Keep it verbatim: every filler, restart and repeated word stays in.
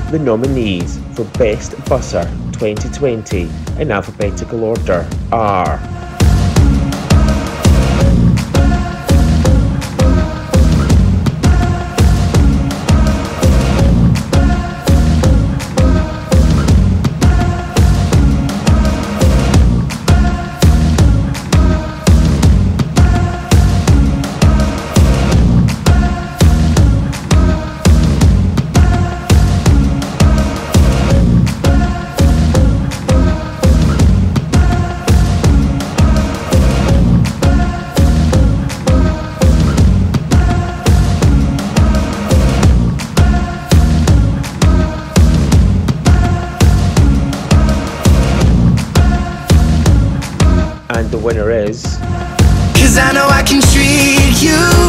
The nominees for Best Busser twenty twenty in alphabetical order are and the winner is... Cause I know I can treat you